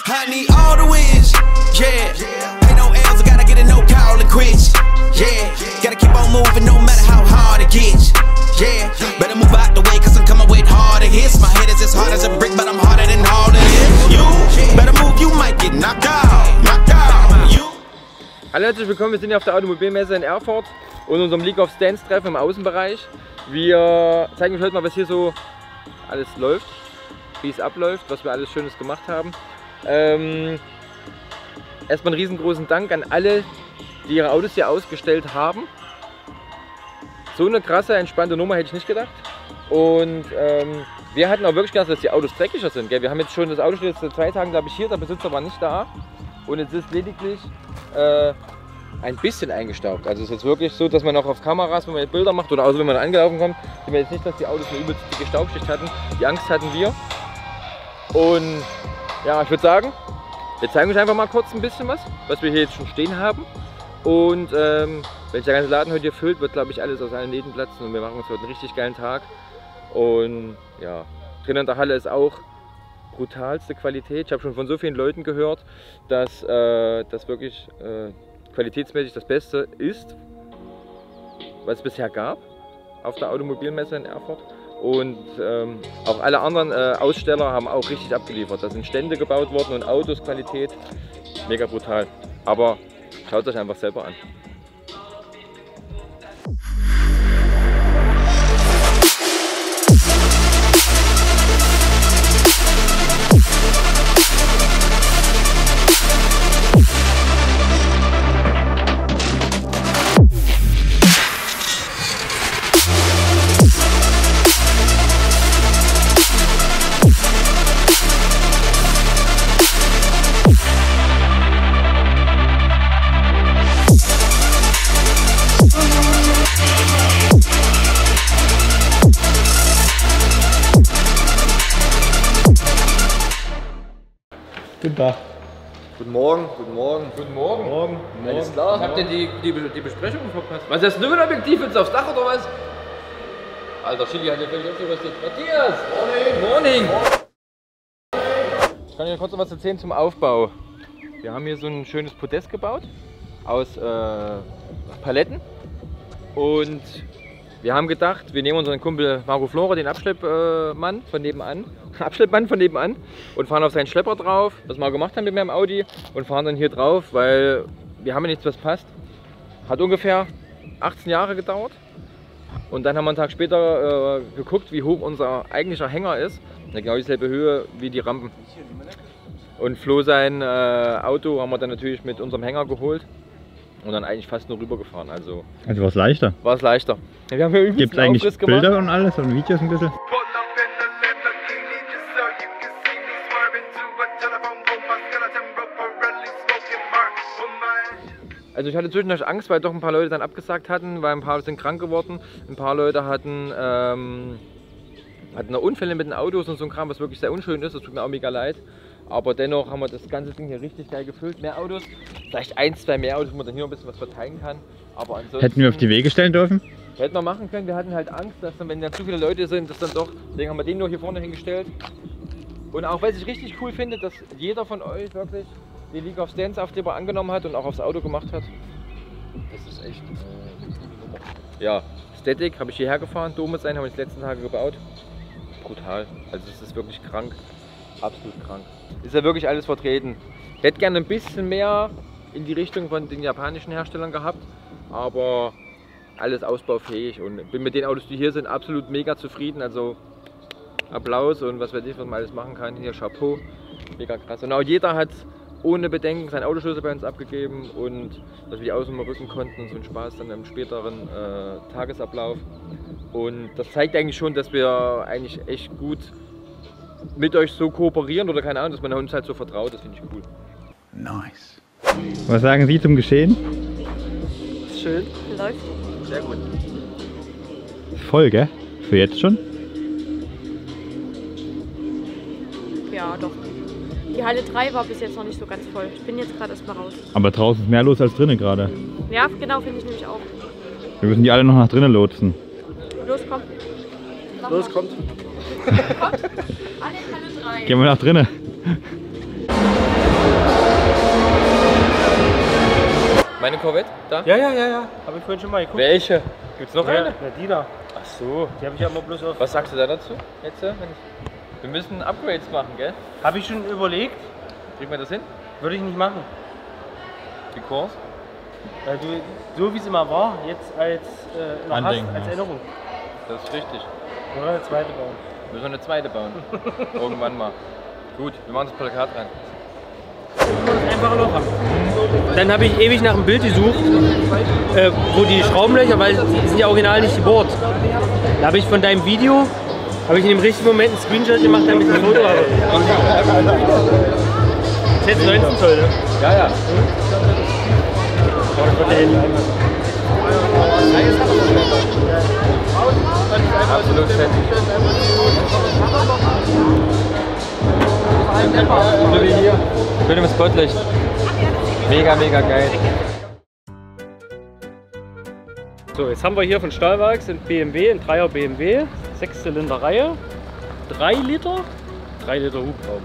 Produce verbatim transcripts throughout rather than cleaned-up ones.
I need all the wins, yeah. Ain't no L's, I gotta get a no call and quits, yeah. Gotta keep on moving no matter how hard it gets, yeah. Better move out the way cause I'm coming with harder hits. My head is as hard as a brick but I'm harder than all of this. You better move, you might get knocked out, knocked out. You. Hallo, herzlich willkommen, wir sind hier auf der Automobilmesse in Erfurt und unserem League of Stance Treffen im Außenbereich. Wir zeigen euch heute mal, was hier so alles läuft, wie es abläuft, was wir alles Schönes gemacht haben. Ähm, erstmal einen riesengroßen Dank an alle, die ihre Autos hier ausgestellt haben. So eine krasse, entspannte Nummer hätte ich nicht gedacht. Und ähm, wir hatten auch wirklich gedacht, dass die Autos dreckiger sind. Gell? Wir haben jetzt schon das Auto steht jetzt seit zwei Tagen, glaube ich, hier, der Besitzer war nicht da. Und jetzt ist lediglich äh, ein bisschen eingestaubt. Also es ist jetzt wirklich so, dass man auch auf Kameras, wenn man jetzt Bilder macht oder außer wenn man angelaufen kommt, sieht man jetzt nicht, dass die Autos eine übelst dicke Staubschicht hatten. Die Angst hatten wir. Und ja, ich würde sagen, wir zeigen euch einfach mal kurz ein bisschen was, was wir hier jetzt schon stehen haben. Und ähm, wenn sich der ganze Laden heute hier füllt, wird, glaube ich, alles aus allen Nähten platzen und wir machen uns heute einen richtig geilen Tag. Und ja, drinnen in der Halle ist auch brutalste Qualität. Ich habe schon von so vielen Leuten gehört, dass äh, das wirklich äh, qualitätsmäßig das Beste ist, was es bisher gab auf der Automobilmesse in Erfurt. Und ähm, auch alle anderen äh, Aussteller haben auch richtig abgeliefert. Da sind Stände gebaut worden und Autos, Qualität, mega brutal. Aber schaut euch einfach selber an. Guten Tag. Guten Morgen, guten Morgen. Guten Morgen. Morgen. Alles klar. Habt ihr die, die, die Besprechung verpasst? Was ist das nur ein Objektiv jetzt aufs Dach oder was? Alter, Schilli hat ja völlig aufgerüstet. Matthias! Morning! Morning! Ich kann dir kurz noch was erzählen zum Aufbau. Wir haben hier so ein schönes Podest gebaut aus äh, Paletten. Und wir haben gedacht, wir nehmen unseren Kumpel Marco Flora, den Abschleppmann von nebenan, Abschleppmann von nebenan und fahren auf seinen Schlepper drauf, was wir auch gemacht haben mit meinem Audi und fahren dann hier drauf, weil wir haben ja nichts, was passt. Hat ungefähr achtzehn Jahre gedauert und dann haben wir einen Tag später äh, geguckt, wie hoch unser eigentlicher Hänger ist. Genau dieselbe Höhe wie die Rampen. Und Flo sein äh, Auto haben wir dann natürlich mit unserem Hänger geholt. Und dann eigentlich fast nur rübergefahren. Also, also war es leichter? War es leichter. Ja, wir haben hier Gibt es eigentlich Bilder gemacht. Und alles und Videos ein bisschen? Also ich hatte zwischendurch Angst, weil doch ein paar Leute dann abgesagt hatten, weil ein paar sind krank geworden. Ein paar Leute hatten, ähm, hatten Unfälle mit den Autos und so ein Kram, was wirklich sehr unschön ist. Das tut mir auch mega leid. Aber dennoch haben wir das ganze Ding hier richtig geil gefüllt. Mehr Autos, vielleicht ein, zwei mehr Autos, wo man dann hier noch ein bisschen was verteilen kann. Aber ansonsten hätten wir auf die Wege stellen dürfen? Hätten wir machen können. Wir hatten halt Angst, dass dann, wenn da zu viele Leute sind, dass dann doch, deswegen haben wir den nur hier vorne hingestellt. Und auch was ich richtig cool finde, dass jeder von euch wirklich die League of Stance Aufkleber angenommen hat und auch aufs Auto gemacht hat. Das ist echt äh, ja, Static habe ich hierher gefahren, Domus sein, haben wir die letzten Tage gebaut. Brutal. Also es ist wirklich krank. Absolut krank. Ist ja wirklich alles vertreten. Ich hätte gerne ein bisschen mehr in die Richtung von den japanischen Herstellern gehabt, aber alles ausbaufähig und bin mit den Autos, die hier sind, absolut mega zufrieden. Also Applaus und was weiß ich, was man alles machen kann. Hier Chapeau, mega krass. Und auch jeder hat ohne Bedenken seinen Autoschlüssel bei uns abgegeben und dass wir die Außen mal rücken konnten und so einen Spaß dann im späteren äh, Tagesablauf. Und das zeigt eigentlich schon, dass wir eigentlich echt gut mit euch so kooperieren oder keine Ahnung, dass man uns halt so vertraut, das finde ich cool. Nice. Was sagen Sie zum Geschehen? Ist schön. Läuft. Sehr gut. Ist voll, gell? Für jetzt schon? Ja, doch. Die Halle drei war bis jetzt noch nicht so ganz voll. Ich bin jetzt gerade erstmal raus. Aber draußen ist mehr los als drinnen gerade. Ja, genau, finde ich nämlich auch. Wir müssen die alle noch nach drinnen lotsen. Los, komm. Los, kommt. Kommt. Alle in Halle drei. Gehen wir nach drinnen. Meine Corvette? Da? Ja, ja, ja, ja. Habe ich vorhin schon mal geguckt. Welche? Gibt's noch Ja, eine? ja, die da. Ach so. Die habe ich ja immer bloß auf. Was sagst du da dazu? Jetzt, wenn ich... Wir müssen Upgrades machen, gell? Habe ich schon überlegt. Kriegen wir das hin? Würde ich nicht machen. Die Kurs? Weil du, so wie es immer war, jetzt als, äh, noch hast, Andenken, als ja. Erinnerung. Das ist richtig. Oder eine zweite bauen. Müssen wir eine zweite bauen. Irgendwann mal. Gut, wir machen das Plakat rein. Einfache Loch haben. Dann habe ich ewig nach einem Bild gesucht, äh, wo die Schraubenlöcher, weil die sind ja original nicht gebohrt. Da habe ich von deinem Video, habe ich in dem richtigen Moment einen Screenshot gemacht, damit ich ein Foto habe. Das ist jetzt neunzehn Zoll, ne? Ja, ja. Absolut fett. So wie hier. Schön im Spotlicht. Mega, mega geil. So, jetzt haben wir hier von Stahlwerks ein B M W, ein Dreier B M W, sechs Zylinder Reihe, drei Liter, drei Liter Hubraum.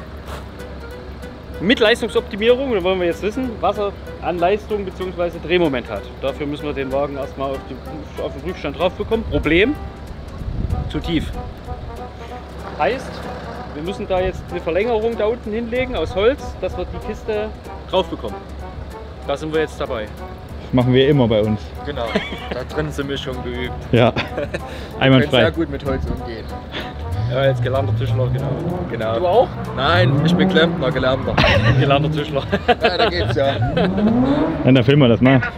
Mit Leistungsoptimierung, da wollen wir jetzt wissen, was er an Leistung bzw. Drehmoment hat. Dafür müssen wir den Wagen erstmal auf, die, auf den Prüfstand drauf bekommen. Problem, zu tief. Heißt, wir müssen da jetzt eine Verlängerung da unten hinlegen aus Holz, dass wir die Kiste drauf bekommen. Da sind wir jetzt dabei. Das machen wir immer bei uns. Genau, da drin sind wir schon geübt. Ja, einmal Wir können sehr frei. gut mit Holz umgehen. Ja, jetzt gelernter Tischler, genau. Genau. Du auch? Nein, ich bin Klempner, gelernter. Gelernter Tischler. Ja, da geht's ja. Dann, dann filmen wir das mal.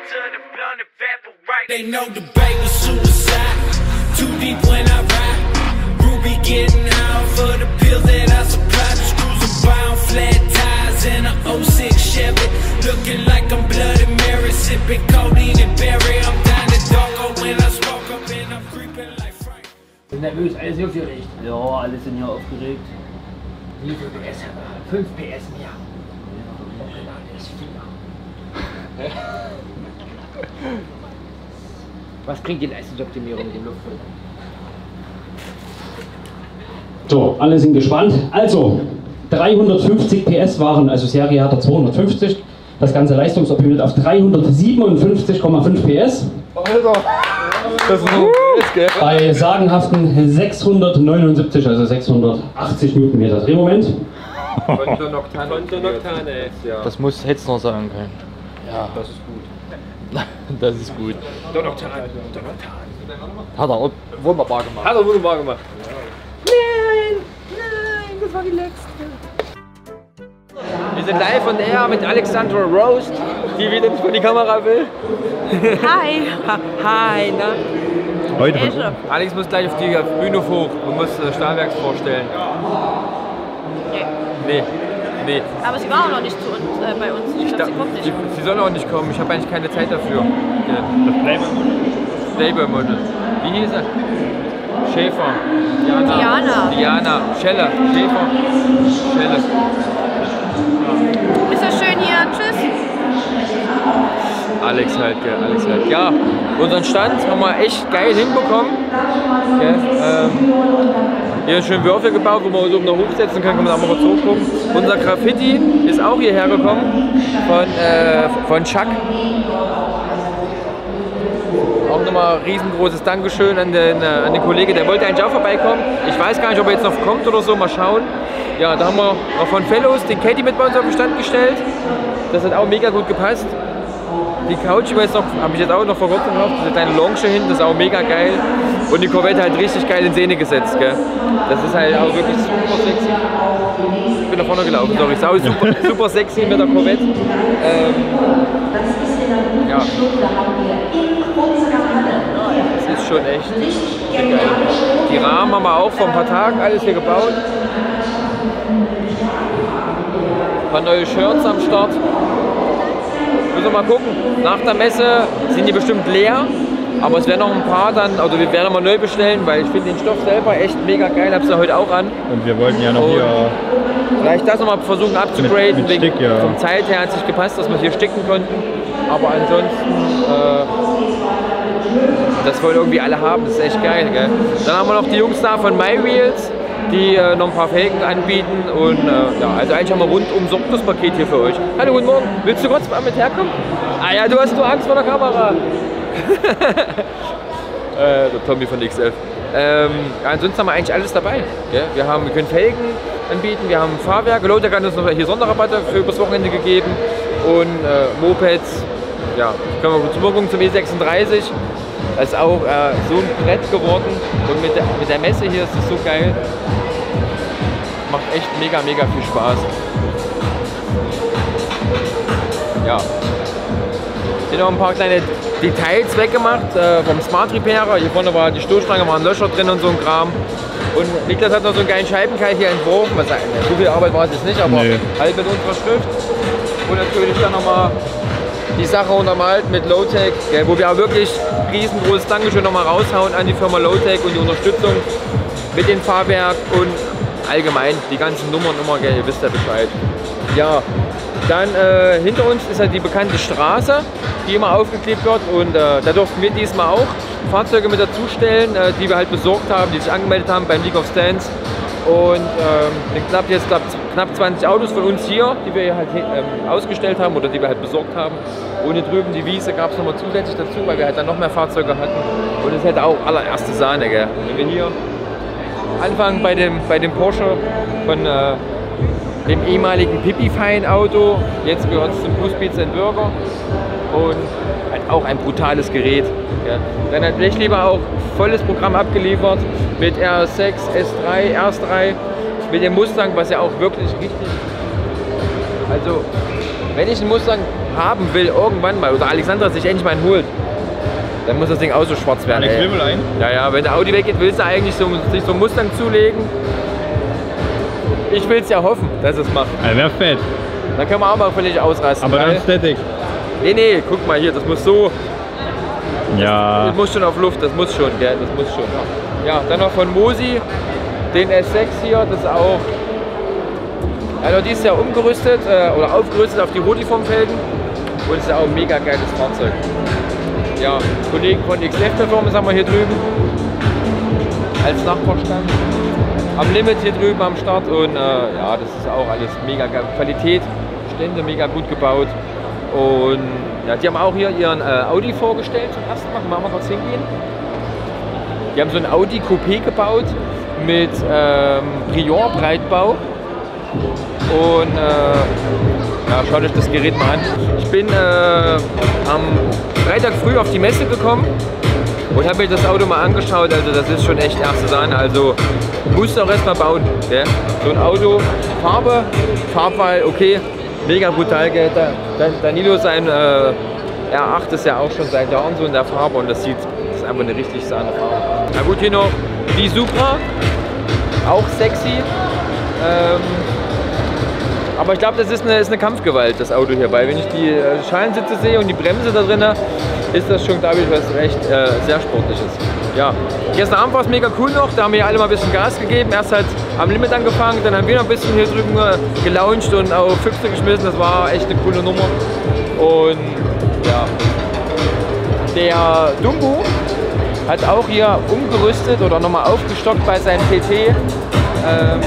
They know the bay was suicide. Too deep when I ride. Ruby getting out for the pills that I supply. The screws are bound, flat tires in a oh six Chevy. Looking like I'm Bloody Mary, sipping codeine and berry. I'm down the dog when I smoke up and I'm creeping like Frank. Sind nervös, alles aufgeregt. Ja, alle sind hier aufgeregt. Wie viel P S haben wir? fünf P S mehr. Original ist vier. Was bringt die Leistungsoptimierung mit dem Luftfilter? So, alle sind gespannt. Also, dreihundertfünfzig P S waren, also Serie hat er zweihundertfünfzig. Das Ganze leistungsoptimiert auf dreihundertsiebenundfünfzig Komma fünf P S. Alter, das ist ein gell? Bei sagenhaften sechshundertneunundsiebzig, also sechshundertachtzig Newtonmeter Drehmoment. Kontonoktan. Kontonoktan, ey. Ja. Das muss hätt's noch sagen können. Ja, das ist gut. Das ist gut. Donoktan. Hat er auch wunderbar gemacht. Hat er wunderbar gemacht. Wir sind live on air mit Alexandra Roast, die wieder nicht vor die Kamera will. Hi. Hi, na? Heute von, Esche. Alex muss gleich auf die Bühne hoch und muss äh, Stahlwerks vorstellen. Nee. Nee, nee. Aber sie war auch noch nicht zu uns, äh, bei uns. Ich glaube, sie kommt nicht. Sie, sie soll auch nicht kommen, ich habe eigentlich keine Zeit dafür. Ja. das Playboy-Model. Wie hieß er? Schäfer. Diana. Diana. Diana. Schelle. Schäfer. Schelle. Ist das schön hier? Tschüss. Alex halt, gell, Alex halt. Ja, unseren Stand haben wir echt geil hinbekommen. Gell, ähm, hier ist schön Würfel gebaut, wo man uns oben noch hochsetzen kann, kann man auch mal zurückgucken. Unser Graffiti ist auch hierher gekommen von, äh, von Chuck. Auch nochmal riesengroßes Dankeschön an den, äh, an den Kollegen, der wollte eigentlich auch vorbeikommen. Ich weiß gar nicht, ob er jetzt noch kommt oder so, mal schauen. Ja, da haben wir noch von Fellows den Caddy mit bei uns auf den Stand gestellt. Das hat auch mega gut gepasst. Die Couch habe ich jetzt auch noch vor kurzem gekauft, diese kleine Lounge hinten, das ist auch mega geil. Und die Corvette halt richtig geil in Szene gesetzt, gell. Das ist halt auch wirklich super sexy. Ich bin da vorne gelaufen, sorry, ist auch super, super sexy mit der Corvette. Ähm, ja. Das ist schon echt geil. Die Rahmen haben wir auch vor ein paar Tagen alles hier gebaut. Ein paar neue Shirts am Start. Müssen wir mal gucken. Nach der Messe sind die bestimmt leer, aber es werden noch ein paar dann, also wir werden mal neu bestellen, weil ich finde den Stoff selber echt mega geil, hab's ja heute auch an. Und wir wollten ja noch Und hier vielleicht das nochmal versuchen abzugraden, mit wegen Stick, ja. vom Zeit her hat es nicht gepasst, dass wir hier sticken konnten, aber ansonsten, äh, das wollen irgendwie alle haben, das ist echt geil, gell? Dann haben wir noch die Jungs da von MyWheels, die äh, noch ein paar Felgen anbieten. Und äh, ja, also eigentlich haben wir rundum sorglos Paket hier für euch. Hallo, guten Morgen. Willst du kurz mal mit herkommen? Ah ja, du hast nur Angst vor der Kamera. äh, der Tommy von X F. Ähm, ja, ansonsten haben wir eigentlich alles dabei. Ja? Wir, haben, wir können Felgen anbieten, wir haben Fahrwerke. Lothar hat uns noch hier Sonderrabatte für übers Wochenende gegeben. Und äh, Mopeds. Ja, können wir zur Wirkung zum E sechsunddreißig. Das ist auch äh, so ein Brett geworden. Und mit der, mit der Messe hier ist es so geil. Macht echt mega, mega viel Spaß. Ja. Hier noch ein paar kleine Details weggemacht äh, vom Smart Repairer. Hier vorne war die Stoßstange, waren Löcher drin und so ein Kram. Und Niklas hat noch so einen geilen Scheibenkeil hier entworfen. Was, so viel Arbeit war es jetzt nicht, aber nee. Halt mit unserer Schrift. Und natürlich dann nochmal die Sache untermalt mit Lowtech, wo wir auch wirklich riesengroßes Dankeschön nochmal raushauen an die Firma Lowtech und die Unterstützung mit dem Fahrwerk und allgemein die ganzen Nummern immer, gell, ihr wisst ja Bescheid. Ja, dann äh, hinter uns ist halt die bekannte Straße, die immer aufgeklebt wird und äh, da durften wir diesmal auch Fahrzeuge mit dazustellen, äh, die wir halt besorgt haben, die sich angemeldet haben beim League of Stands. Und ähm, knapp jetzt knapp, knapp zwanzig Autos von uns hier, die wir halt ähm, ausgestellt haben oder die wir halt besorgt haben. Und hier drüben die Wiese gab es nochmal zusätzlich dazu, weil wir halt dann noch mehr Fahrzeuge hatten. Und das ist halt auch allererste Sahne, gell. Wenn wir hier anfangen bei dem, bei dem Porsche von äh, dem ehemaligen Pipi-Fein-Auto, jetzt gehört es zum Blues Pizza and Burger. Und halt auch ein brutales Gerät. Gell. Dann hat Blechleber auch volles Programm abgeliefert mit R S sechs, S drei, R S drei, mit dem Mustang, was ja auch wirklich richtig. Also, wenn ich einen Mustang haben will, irgendwann mal, oder Alexandra sich endlich mal einen holt, dann muss das Ding auch so schwarz werden. Alex will ein? Ja, ja, wenn der Audi weggeht, willst du eigentlich so, sich so einen Mustang zulegen. Ich will es ja hoffen, dass es macht. Also wäre fett. Dann können wir auch mal völlig ausrasten. Aber dann Static. Nee, nee, guck mal hier, das muss so. Ja. Das muss schon auf Luft, das muss schon, gell, das muss schon. Ja, dann noch von Mosi, den S sechs hier, das ist auch. Also die ist ja umgerüstet äh, oder aufgerüstet auf die Rotiform-Felgen und ist ja auch ein mega geiles Fahrzeug. Ja, Kollegen von X F Performance haben wir hier drüben als Nachbarstand. Am Limit hier drüben am Start und äh, ja, das ist auch alles mega geil. Qualität, Stände mega gut gebaut. Und ja, die haben auch hier ihren äh, Audi vorgestellt zum ersten Mal. Machen wir kurz hingehen. Die haben so ein Audi Coupé gebaut mit ähm, Prior-Breitbau. Und äh, ja, schaut euch das Gerät mal an. Ich bin äh, am Freitag früh auf die Messe gekommen und habe mir das Auto mal angeschaut. Also das ist schon echt erste Sahne. Also musst du auch erst mal bauen. Gell? So ein Auto, Farbe, Farbwahl, okay. Mega brutal, gell? Da, Danilo sein äh, R acht ist ja auch schon seit Jahren so in der Farbe und das sieht, das ist einfach eine richtig sahne Farbe. Na gut, hier noch die Supra, auch sexy. Ähm, aber ich glaube, das ist eine, ist eine Kampfgewalt, das Auto hier, weil wenn ich die äh, Schalensitze sehe und die Bremse da drin, ist das schon, glaube ich, was recht äh, sehr sportliches. Ja, gestern Abend war es mega cool noch, da haben wir alle mal ein bisschen Gas gegeben, erst halt am Limit angefangen, dann haben wir noch ein bisschen hier drüben äh, gelauncht und auch Füchse geschmissen, das war echt eine coole Nummer. Und ja, der Dumbo hat auch hier umgerüstet oder nochmal aufgestockt bei seinem T T. Ähm,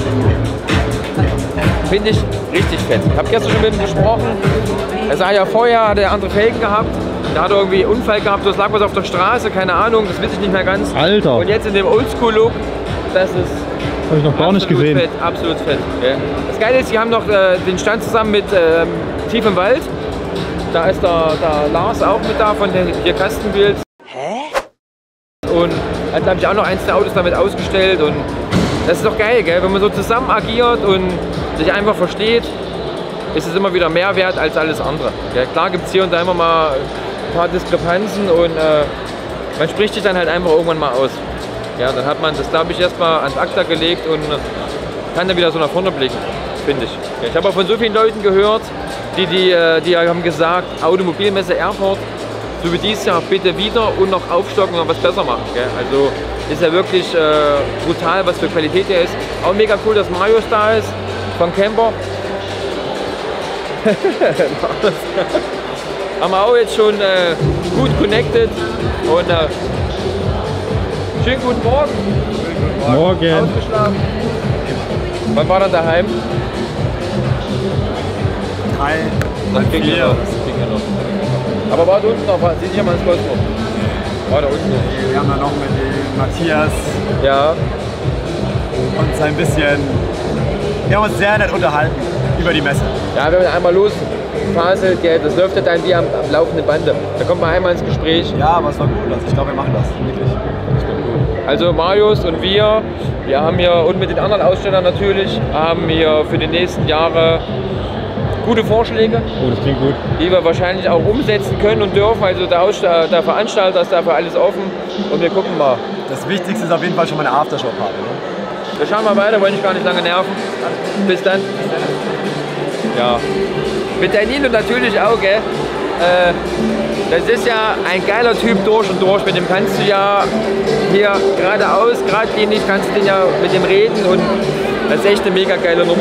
Finde ich richtig fett. Ich habe gestern schon mit ihm gesprochen. Er sah ja vorher, hat er andere Felgen gehabt. Da hat er irgendwie einen Unfall gehabt, das lag was auf der Straße, keine Ahnung, das weiß ich nicht mehr ganz. Alter! Und jetzt in dem Oldschool-Look, das ist. Habe ich noch gar nicht gesehen. Fett, absolut fett. Ja. Das Geile ist, sie haben noch äh, den Stand zusammen mit ähm, Tief im Wald. Da ist der, der Lars auch mit da von den hier Kastenbilds. Hä? Und hat, glaube ich, auch noch eins der Autos damit ausgestellt. Und das ist doch geil, gell? Wenn man so zusammen agiert und sich einfach versteht, ist es immer wieder mehr wert als alles andere. Gell? Klar gibt es hier und da immer mal ein paar Diskrepanzen und äh, man spricht sich dann halt einfach irgendwann mal aus. Ja, dann hat man das, glaube ich, erstmal ans Akta gelegt und kann dann wieder so nach vorne blicken, finde ich. Ja, ich habe auch von so vielen Leuten gehört, die, die, die haben gesagt, Automobilmesse Erfurt, so wie dieses Jahr bitte wieder und noch aufstocken und noch was besser machen. Gell? Also ist ja wirklich äh, brutal, was für Qualität hier ist. Auch mega cool, dass Marius da ist, von Camper. Haben wir auch jetzt schon äh, gut connected und äh, schönen guten Morgen. Morgen. Ausgeschlafen. Wann war er daheim? Drei, Das ging ja vier. noch. Das ging ja noch. Aber war da unten noch, sieh dich ja mal ins Kosmos. War da unten. Wir haben dann noch mit dem Matthias Ja. uns ein bisschen, wir haben uns sehr nett unterhalten über die Messe. Ja, wenn man einmal losfaselt, gell, das läuft ja dann wie am, am laufenden Bande. Da kommt man einmal ins Gespräch. Ja, aber es war gut. Also ich glaube, wir machen das. Wirklich. Also Marius und wir, wir haben hier und mit den anderen Ausstellern natürlich, haben hier für die nächsten Jahre gute Vorschläge, Oh, das klingt gut. die wir wahrscheinlich auch umsetzen können und dürfen. Also der, Aussteller, der Veranstalter ist dafür alles offen und wir gucken mal. Das Wichtigste ist auf jeden Fall schon mal eine Aftershow-Party. Ne? Wir schauen mal weiter, wollen ich gar nicht lange nerven. Bis dann. Ja. Mit Danilo natürlich auch, gell? Äh, das ist ja ein geiler Typ durch und durch. Mit dem kannst du ja hier geradeaus, geradlinig kannst du den ja mit dem reden und das ist echt eine mega geile Nummer.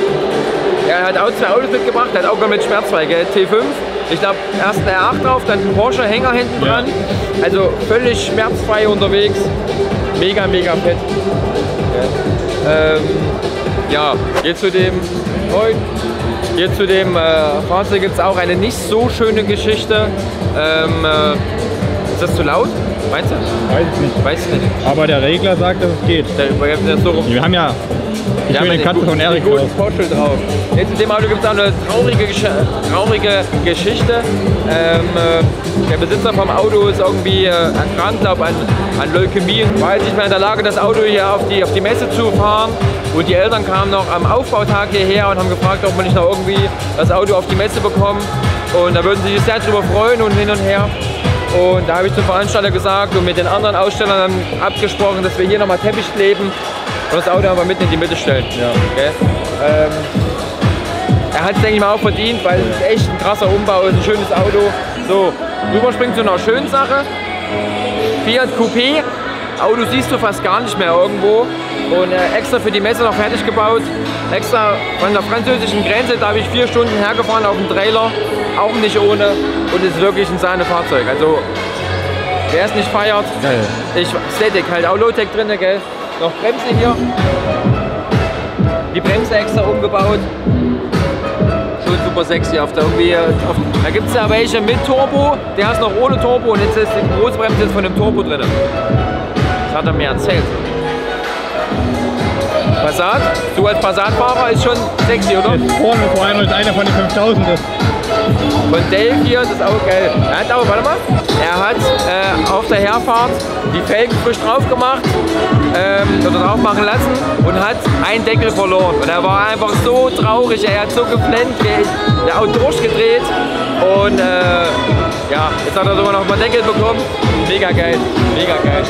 Er hat auch zwei Autos mitgebracht, er hat auch mit Schmerzfrei, gell? T fünf. Ich glaube, erst ein R acht drauf, dann ein Porsche Hänger hinten dran. Also völlig schmerzfrei unterwegs. Mega, mega fett. Ja, ähm, ja hier zu dem, hier zu dem äh, Fahrzeug gibt es auch eine nicht so schöne Geschichte. Ähm, äh, ist das zu laut? Meinst du? Weiß ich nicht. Weiß ich nicht. Aber der Regler sagt, dass es geht. Der, der ist so rum. Wir haben ja die schöne den Katze gu- von Erik den guten drauf. Porsche drauf. Jetzt in dem Auto gibt es auch eine traurige, Gesch traurige Geschichte. Ähm, äh, der Besitzer vom Auto ist irgendwie äh, erkrankt, glaube an, an Leukämie. War jetzt nicht mehr in der Lage, das Auto hier auf die, auf die Messe zu fahren. Und die Eltern kamen noch am Aufbautag hierher und haben gefragt, ob man nicht noch irgendwie das Auto auf die Messe bekommt. Und da würden sie sich sehr darüber freuen und hin und her. Und da habe ich zum Veranstalter gesagt und mit den anderen Ausstellern dann abgesprochen, dass wir hier nochmal Teppich kleben und das Auto einfach mitten in die Mitte stellen. Ja. Okay? Ähm, er hat es, denke ich mal, auch verdient, weil es ist echt ein krasser Umbau, ist ein schönes Auto. So, rüberspringen zu einer schönen Sache. Fiat Coupé. Auto siehst du fast gar nicht mehr irgendwo. Und äh, extra für die Messe noch fertig gebaut. Extra von der französischen Grenze, da habe ich vier Stunden hergefahren auf dem Trailer. Auch nicht ohne. Und ist wirklich ein Sahnefahrzeug. Also, wer es nicht feiert, Geil. ich, Static, halt auch Low-Tech drin, gell? Noch Bremse hier. Die Bremse extra umgebaut. Schon super sexy. Auf der, irgendwie, auf, da gibt es ja welche mit Turbo, der ist noch ohne Turbo und jetzt ist die Großbremse jetzt von dem Turbo drin. Das hat er mir erzählt. Passat, du als Passatfahrer ist schon sexy, oder? Jetzt vorne vor allem ist einer von den fünftausend. Von Dave hier, das ist auch geil. Er hat auch, warte mal, er hat äh, auf der Herfahrt die Felgen frisch drauf gemacht ähm, oder drauf machen lassen und hat einen Deckel verloren. Und er war einfach so traurig, er hat so geflennt, der hat auch durchgedreht und äh, ja, jetzt hat er sogar noch mal einen Deckel bekommen. Mega geil, mega geil.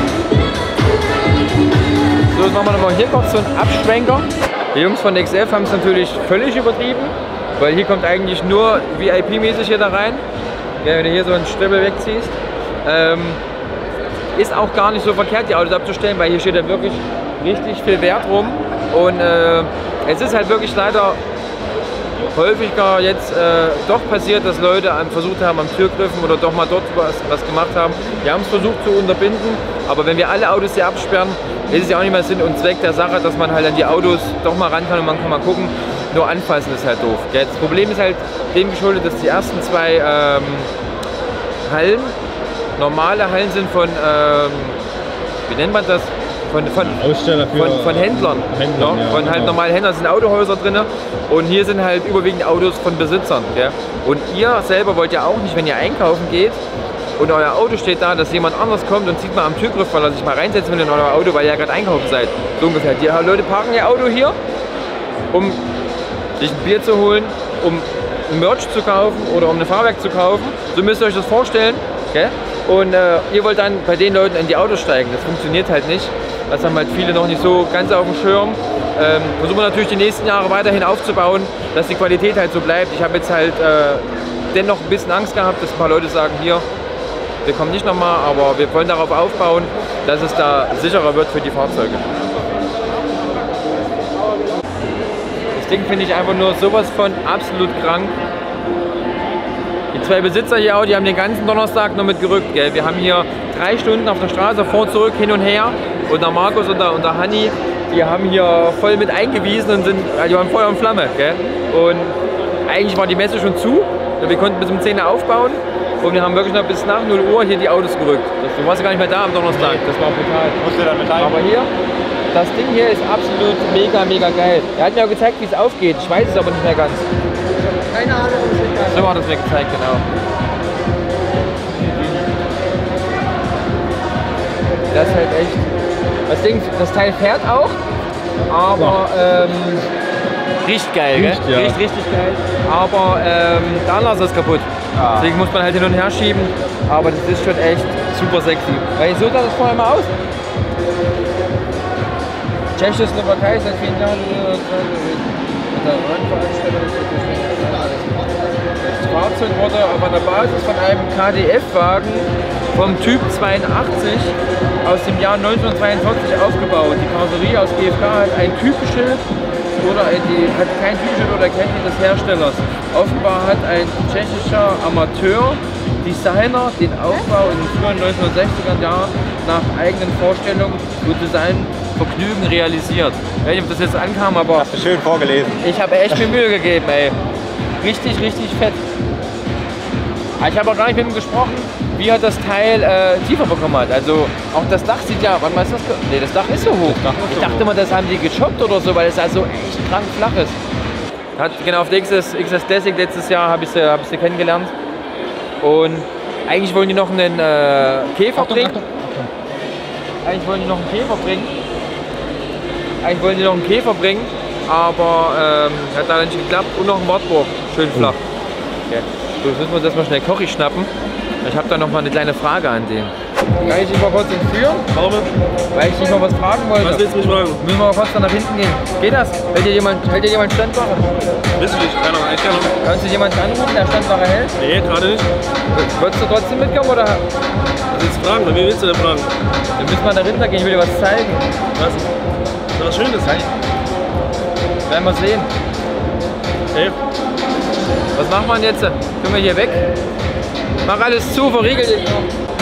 So, jetzt machen wir nochmal hier kurz so einen Abschwenker. Die Jungs von X F haben es natürlich völlig übertrieben, weil hier kommt eigentlich nur V I P-mäßig hier da rein. Ja, wenn du hier so einen Stribbel wegziehst. Ähm, ist auch gar nicht so verkehrt, die Autos abzustellen, weil hier steht ja wirklich richtig viel Wert rum. Und äh, es ist halt wirklich leider häufiger jetzt äh, doch passiert, dass Leute versucht haben am Türgriffen oder doch mal dort was, was gemacht haben. Wir haben es versucht zu unterbinden, aber wenn wir alle Autos hier absperren, ist es ja auch nicht mehr Sinn und Zweck der Sache, dass man halt an die Autos doch mal ran kann und man kann mal gucken. Nur anfassen ist halt doof. Gell? Das Problem ist halt dem geschuldet, dass die ersten zwei ähm, Hallen normale Hallen sind von, ähm, wie nennt man das? Von, von, Aussteller für von, von Händlern. Händlern, ja, ja, von halt genau. normalen Händlern sind Autohäuser drin und hier sind halt überwiegend Autos von Besitzern. Gell? Und ihr selber wollt ja auch nicht, wenn ihr einkaufen geht und euer Auto steht da, dass jemand anders kommt und zieht mal am Türgriff, weil er sich mal reinsetzt mit in euer Auto, weil ihr ja gerade einkaufen seid. So ungefähr. Die Leute parken ihr Auto hier, um sich ein Bier zu holen, um ein Merch zu kaufen oder um ein Fahrwerk zu kaufen. So müsst ihr euch das vorstellen. Gell? Und äh, ihr wollt dann bei den Leuten in die Autos steigen. Das funktioniert halt nicht. Das haben halt viele noch nicht so ganz auf dem Schirm. Ähm, versuchen wir natürlich die nächsten Jahre weiterhin aufzubauen, dass die Qualität halt so bleibt. Ich habe jetzt halt äh, dennoch ein bisschen Angst gehabt, dass ein paar Leute sagen, hier, wir kommen nicht nochmal, aber wir wollen darauf aufbauen, dass es da sicherer wird für die Fahrzeuge. Das Ding finde ich einfach nur sowas von absolut krank. Die zwei Besitzer hier auch, die haben den ganzen Donnerstag noch mitgerückt. Gell? Wir haben hier drei Stunden auf der Straße vor, zurück, hin und her. Und der Markus und der, und der Hanni, die haben hier voll mit eingewiesen und sind, die waren Feuer und Flamme. Gell? Und eigentlich war die Messe schon zu. Wir konnten bis um zehn Uhr aufbauen. Und wir haben wirklich noch bis nach null Uhr hier die Autos gerückt. Du warst ja gar nicht mehr da am Donnerstag. Das war brutal. Aber hier, das Ding hier ist absolut mega, mega geil. Er hat mir auch gezeigt, wie es aufgeht. Ich weiß es aber nicht mehr ganz. Keine Ahnung, was es ist. So hat es mir gezeigt, genau. Das ist halt echt. Das Ding, das Teil fährt auch, aber ähm, riecht geil, gell? Riecht, ja. Riecht richtig geil. Aber ähm, der Anlasser ist kaputt. Ah. Deswegen muss man halt hin und her schieben. Aber das ist schon echt super sexy. Weil so sah das vorher mal aus. Tschechoslowakei seit vielen Jahren. Das Fahrzeug wurde auf einer Basis von einem K D F-Wagen vom Typ zweiundachtzig aus dem Jahr neunzehnhundertzweiundvierzig aufgebaut. Die Karosserie aus G F K hat ein Typenschild oder die hat kein Typenschild oder Kennzeichen des Herstellers. Offenbar hat ein tschechischer Amateur Designer den Aufbau in den frühen neunzehnhundertsechziger Jahren nach eigenen Vorstellungen sozusagen Vergnügen realisiert. Ich weiß nicht, ob das jetzt ankam, aber Hast du schön vorgelesen. ich habe echt mir Mühe gegeben, ey. Richtig, richtig fett. Aber ich habe auch gar nicht mit ihm gesprochen, wie er das Teil äh, tiefer bekommen hat. Also auch das Dach sieht ja, wann ist das? Nee, das Dach ist so hoch. Ich dachte immer, das haben die gechoppt oder so, weil es also echt krank flach ist. Hat, genau auf der X S, X S Classic letztes Jahr habe ich sie, hab ich sie kennengelernt. Und eigentlich wollen die noch einen äh, Käfer Achtung, bringen. Achtung, Achtung. Eigentlich wollen die noch einen Käfer bringen. Eigentlich wollen die noch einen Käfer bringen, aber ähm, hat da nicht geklappt. Und noch ein Wartburg, schön flach. Okay. So, jetzt müssen wir uns erstmal schnell Kochi schnappen. Ich habe da noch mal eine kleine Frage an den. Kann ich dich mal kurz entführen? Warum? Weil ich dich noch was fragen wollte. Was willst du mich fragen? Müssen wir mal kurz nach hinten gehen. Geht das? Hält dir jemand, hält dir jemand Standwache? Wiss ich nicht, keine Ahnung, ich kann noch. Kannst du jemanden anrufen, der Standwache hält? Nee, gerade nicht. Wolltest du trotzdem mitkommen oder? Was willst du fragen? Wie willst du denn fragen? Wir müssen mal dahinter gehen, ich will dir was zeigen. Was? Ist was Schönes? Werden wir sehen. Hey. Was machen wir denn jetzt? Können wir hier weg? Mach alles zu, verriegel dich noch.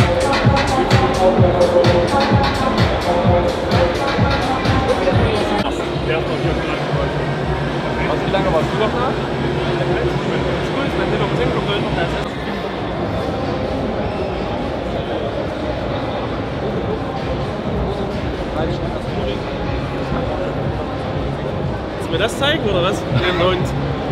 Was, wie lange warst du noch da? Willst du mir das zeigen oder was? Den Hund.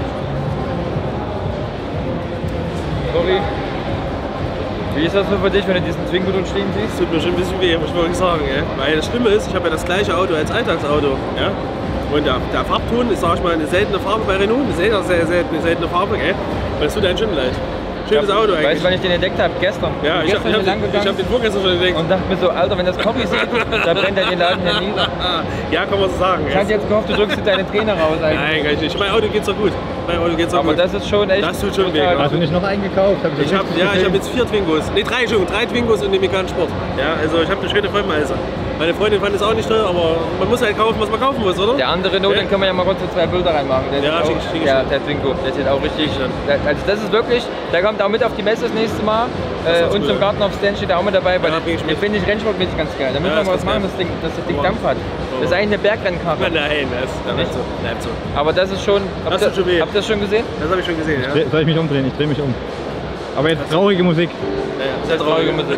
Sorry. Wie ist das so für dich, wenn du diesen Twingo dort stehen siehst? Tut mir schon ein bisschen weh, muss ich wirklich sagen. Ey. Weil das Schlimme ist, ich habe ja das gleiche Auto als Alltagsauto. Ja? Und der, der Farbton ist, sag ich mal, eine seltene Farbe bei Renault, eine sehr, sehr, sehr eine seltene Farbe. Gell? Und das tut einem schon leid. Schönes ja, Auto eigentlich. Weißt du, wann ich den entdeckt habe? Gestern. Ja, ich habe hab, hab den vorgestern schon entdeckt. Und dachte mir so, Alter, wenn das Kochi sieht, da brennt er den Laden hier nieder. Ja, kann man so sagen. Ich hatte jetzt gehofft, du drückst dir deine Träne raus eigentlich. Nein, gar nicht. Mein Auto geht's doch gut. Mein Auto geht's doch Aber gut. das ist schon echt. Das tut schon weh. Hast du nicht noch eingekauft? Hab ich ich hab, ja, ich habe jetzt vier Twingos. Ne, drei, Entschuldigung, drei Twingos und den Megane Sport. Ja, also ich habe eine schöne Vollmeise. Meine Freundin fand es auch nicht teuer, aber man muss halt kaufen, was man kaufen muss, oder? Der andere Not, ja. Den können wir ja mal kurz so zwei Bilder reinmachen. Der ja, auch, schick, schick, ja, der Twingo, der sieht auch richtig. Der, also das ist wirklich, der kommt auch mit auf die Messe das nächste Mal. Äh, und zum Garten auf Stand steht er auch mit dabei, weil ja, den finde ich rennsportmäßig ganz geil. Da müssen ja, wir mal was machen, dass das Ding, dass das Ding Dampf hat. Das ist eigentlich eine Bergrennkarre. Nein, das bleibt so. Bleibt so. Aber das ist schon. Habt das ihr, schon habt ihr das schon gesehen? Das habe ich schon gesehen, ja. Soll ich mich umdrehen? Ich drehe mich um. Aber jetzt traurige Musik. Ja, ja, sehr traurige Musik.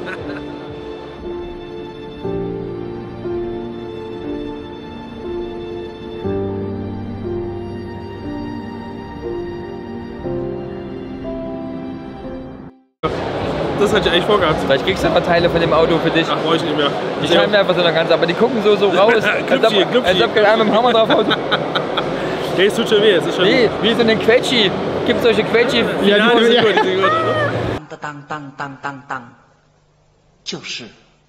Das hatte ich eigentlich vorgehabt. Vielleicht kriegst du ein paar Teile von dem Auto für dich. Ach, brauche ich nicht mehr. Die scheinen mir einfach so ganz, aber die gucken so, so raus, als ob, als ob einer mit dem Hammer drauf haut. Nee, es tut schon weh. Es ist schon nee, wie so eine Quetschi. Gibt es solche Quetschi? Ja, ja, die sind gut, die sind gut. Dang, dang, dang, dang, dang. 就是。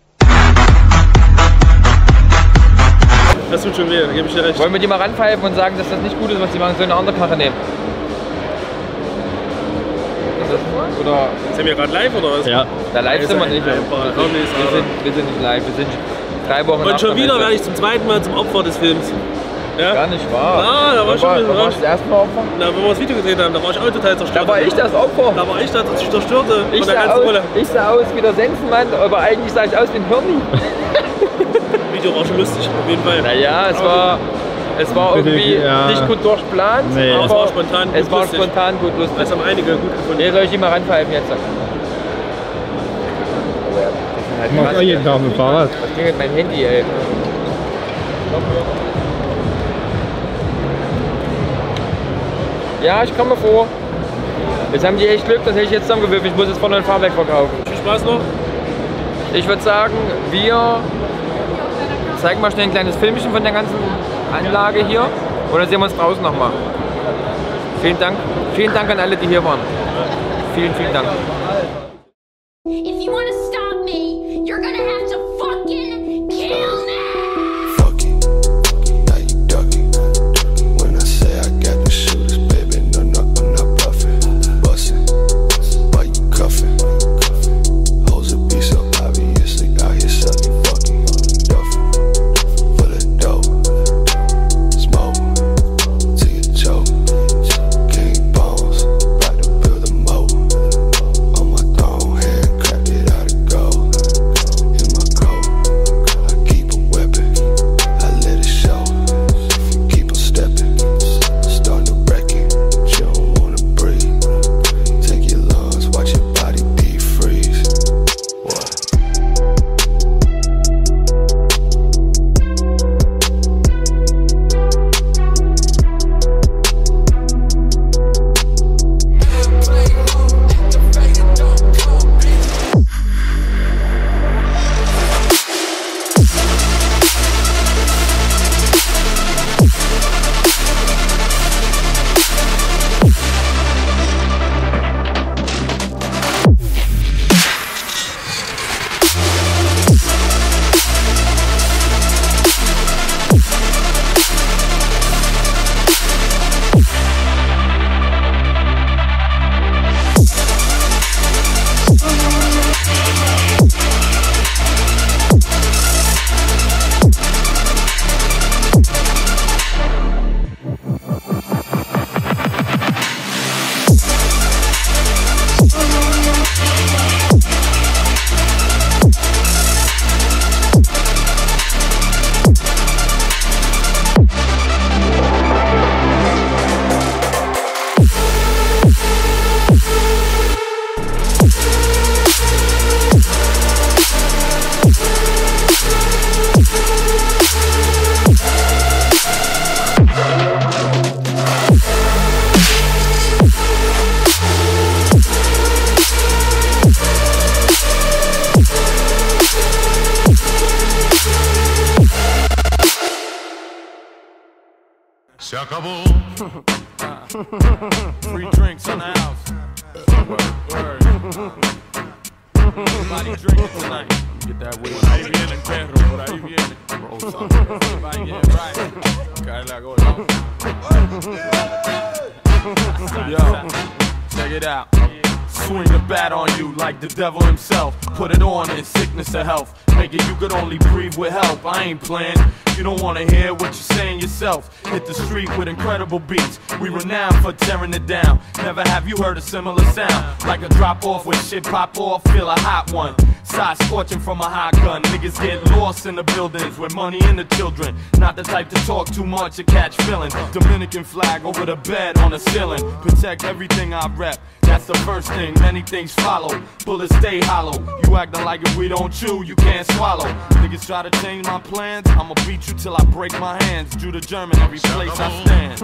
Das tut schon weh, da gebe ich dir recht. Wollen wir die mal ranpfeifen und sagen, dass das nicht gut ist, was die machen, so eine andere Karre nehmen? Oder sind wir gerade live oder was? Ja. Da live ja, sind wir nicht. Wir sind, wir sind nicht live, wir sind drei Wochen. Und schon wieder werde ich zum zweiten Mal zum Opfer des Films. Ja? Gar nicht wahr. Ah, da war schon wieder. Da war ich das erste Mal Opfer? Na, wo wir das Video gedreht haben, da war ich Autoteil zerstört. Da war ich das Opfer. Da war ich das Zerstörte ich von der sah ganzen aus, Rolle. Ich sah aus wie der Sensenmann, aber eigentlich sah ich aus wie ein Hirni. Video war schon lustig, auf jeden Fall. Naja, es war, es war irgendwie ja. nicht gut durchgeplant, Nee. aber es war spontan gut es war lustig. spontan gut lustig. Das haben einige gut gefunden. Nee, soll ich die mal ranpfeifen jetzt? Ich mach auch jeden Tag mit dem Fahrrad. Was klingelt mein Handy, ey? Ja, ich komme vor. Jetzt haben die echt Glück, das hätte ich jetzt zusammengewürfelt. Ich muss jetzt vorne ein Fahrwerk verkaufen. Viel Spaß noch. Ich würde sagen, wir zeigen mal schnell ein kleines Filmchen von der ganzen Anlage hier. Und dann sehen wir uns draußen nochmal. Vielen Dank. Vielen Dank an alle, die hier waren. Vielen, vielen Dank. If you want to stop me, you're gonna have to fucking kill me. Se acabó. Free drinks in the house. Word, word. Everybody drinking tonight. Get that weed. Por ahí viene, perro, por ahí viene. Everybody get right. Cae la gorda. Yo, check it out. Swing the bat on you like the devil himself. Put it on in sickness or health. Make it you could only breathe with help. I ain't playing. You don't wanna hear what you're saying yourself. Hit the street with incredible beats. We renowned for tearing it down. Never have you heard a similar sound. Like a drop off when shit pop off. Feel a hot one. Side scorching from a hot gun. Niggas get lost in the buildings with money and the children. Not the type to talk too much or catch feelings. Dominican flag over the bed on the ceiling. Protect everything I rep. That's the first thing, many things follow. Bullets stay hollow. You acting like if we don't chew, you can't swallow. Niggas try to change my plans, I'ma beat you till I break my hands. Jew to German, every place I stand.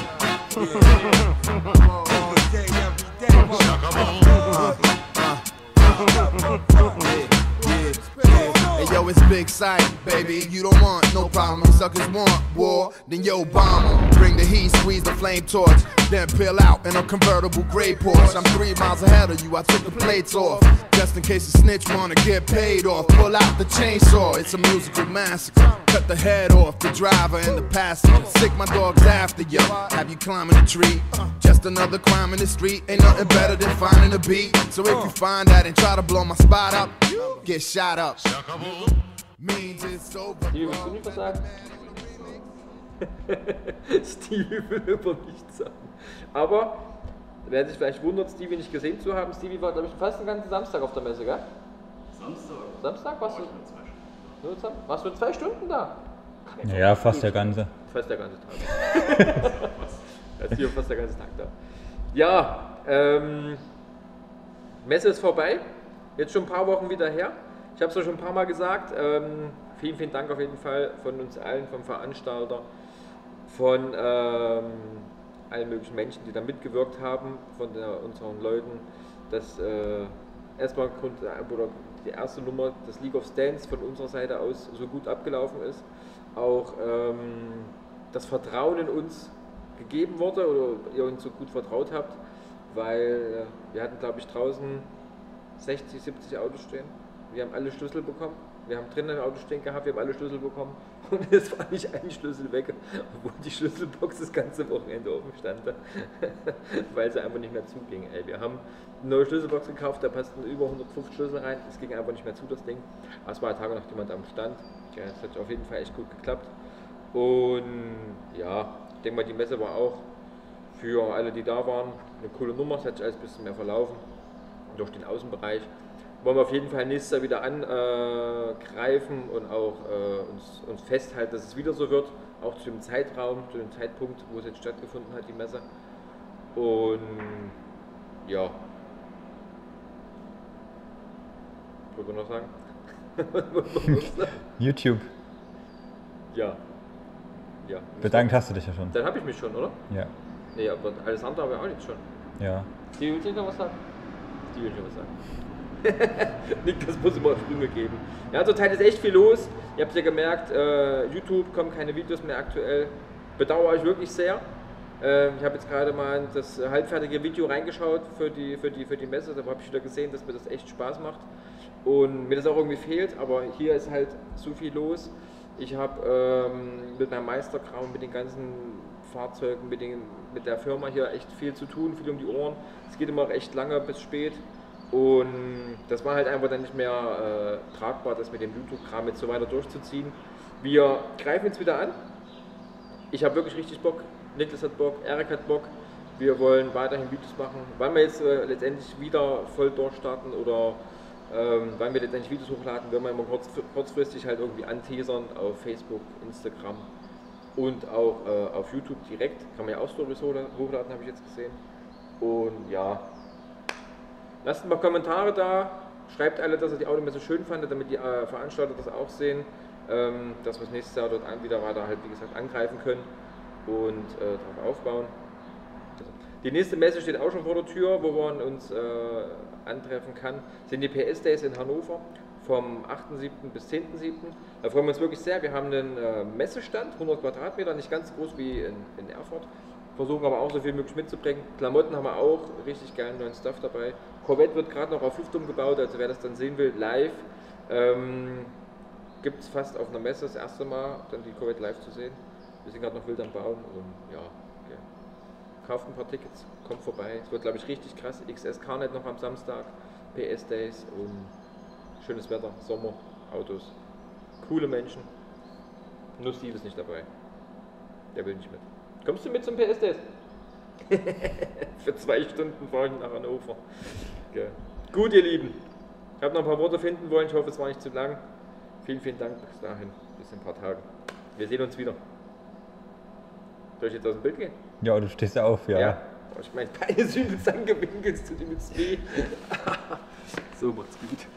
Hey yo, it's Big Sight, baby. You don't want no problem. You suckers want war, then yo bomber. Bring the heat, squeeze the flame torch, then peel out in a convertible gray Porsche. I'm three miles ahead of you. I took the plates off, just in case a snitch wanna get paid off. Pull out the chainsaw. It's a musical massacre. Cut the head off the driver and the passenger. Sick my dogs after you. Have you climbing a tree? Just another crime in the street. Ain't nothing better than finding a beat. So if you find that and try to blow my spot up, get shot up. Means it's over. Stevie, willst du nicht was sagen? Stevie will über nichts sagen. Aber, wer sich vielleicht wundert, Stevie nicht gesehen zu haben, Stevie war, glaube ich, fast den ganzen Samstag auf der Messe, gell? Samstag? Samstag warst du? Warst du zwei Stunden da? Ja, fast der ganze. Fast der ganze Tag. Das ist hier fast der ganze Tag da. Ja, ähm, Messe ist vorbei. Jetzt schon ein paar Wochen wieder her. Ich habe es ja schon ein paar Mal gesagt. Ähm, vielen, vielen Dank auf jeden Fall von uns allen, vom Veranstalter, von ähm, allen möglichen Menschen, die da mitgewirkt haben, von der, unseren Leuten, dass äh, erstmal Grund, oder die erste Nummer des League of Stance von unserer Seite aus so gut abgelaufen ist. Auch ähm, das Vertrauen in uns gegeben wurde oder ihr uns so gut vertraut habt, weil äh, wir hatten, glaube ich, draußen sechzig, siebzig Autos stehen. Wir haben alle Schlüssel bekommen. Wir haben drinnen ein Auto stehen gehabt, wir haben alle Schlüssel bekommen und es war nicht ein Schlüssel weg, obwohl die Schlüsselbox das ganze Wochenende offen stand, weil sie einfach nicht mehr zuging. Ey, wir haben eine neue Schlüsselbox gekauft, da passten über hundertfünfzig Schlüssel rein, es ging einfach nicht mehr zu, das Ding. Aber es war ein Tag noch jemand am Stand, ja, es hat auf jeden Fall echt gut geklappt. Und ja, ich denke mal, die Messe war auch für alle, die da waren, eine coole Nummer, es hat sich alles ein bisschen mehr verlaufen durch den Außenbereich. Wollen wir auf jeden Fall nächstes Jahr wieder angreifen und auch äh, uns, uns festhalten, dass es wieder so wird, auch zu dem Zeitraum, zu dem Zeitpunkt, wo es jetzt stattgefunden hat, die Messe. Und ja, was wollen wir noch sagen? YouTube. Ja. Ja. Bedankt hast du dich ja schon. Dann habe ich mich schon, oder? Ja. Nee, aber alles andere habe ich auch nicht schon. Ja. Die will nicht noch was sagen? Die will nicht noch was sagen. Niklas muss immer Sprünge geben. Ja, zurzeit ist echt viel los. Ihr habt ja gemerkt, äh, YouTube kommen keine Videos mehr aktuell. Bedauere ich wirklich sehr. Äh, ich habe jetzt gerade mal in das halbfertige Video reingeschaut für die, für die, für die Messe. Da habe ich wieder gesehen, dass mir das echt Spaß macht. Und mir das auch irgendwie fehlt. Aber hier ist halt so viel los. Ich habe ähm, mit meinem Meisterkram, mit den ganzen Fahrzeugen, mit, den, mit der Firma hier echt viel zu tun, viel um die Ohren. Es geht immer recht lange bis spät. Und das war halt einfach dann nicht mehr äh, tragbar, das mit dem YouTube-Kram jetzt so weiter durchzuziehen. Wir greifen jetzt wieder an. Ich habe wirklich richtig Bock. Niklas hat Bock, Erik hat Bock. Wir wollen weiterhin Videos machen. Wann wir jetzt äh, letztendlich wieder voll durchstarten oder ähm, wann wir letztendlich Videos hochladen, werden wir immer kurz, kurzfristig halt irgendwie anteasern auf Facebook, Instagram und auch äh, auf YouTube direkt. Kann man ja auch Stories hochladen, habe ich jetzt gesehen. Und ja, lasst ein paar Kommentare da, schreibt alle, dass ihr die Automesse schön fandet, damit die äh, Veranstalter das auch sehen, ähm, dass wir das nächstes Jahr dort an, wieder weiter halt, wie gesagt, angreifen können und äh, darauf aufbauen. Die nächste Messe steht auch schon vor der Tür, wo man uns äh, antreffen kann, sind die P S Days in Hannover vom achten siebten bis zehnten siebten Da freuen wir uns wirklich sehr. Wir haben einen äh, Messestand, hundert Quadratmeter, nicht ganz groß wie in, in Erfurt. Versuchen aber auch so viel möglich mitzubringen. Klamotten haben wir auch, richtig geilen neuen Stuff dabei. Corvette wird gerade noch auf Luft umgebaut, also wer das dann sehen will, live, ähm, gibt es fast auf einer Messe das erste Mal, dann die Corvette live zu sehen. Wir sind gerade noch wild am Bauen und ja, okay. Kauft ein paar Tickets, kommt vorbei. Es wird, glaube ich, richtig krass. X S Carnet noch am Samstag, P S Days und schönes Wetter, Sommer, Autos, coole Menschen. Nur Steve ist nicht dabei, der will nicht mit. Kommst du mit zum P S Days? Für zwei Stunden fahre ich nach Hannover. Okay. Gut, ihr Lieben. Ich habe noch ein paar Worte finden wollen. Ich hoffe, es war nicht zu lang. Vielen, vielen Dank bis dahin. Bis in ein paar Tagen. Wir sehen uns wieder. Soll ich jetzt aus dem Bild gehen? Ja, du stehst auf, ja. Ja. Ich meine, keine Süßes angewinkelt, tut ihm jetzt weh. So macht's gut.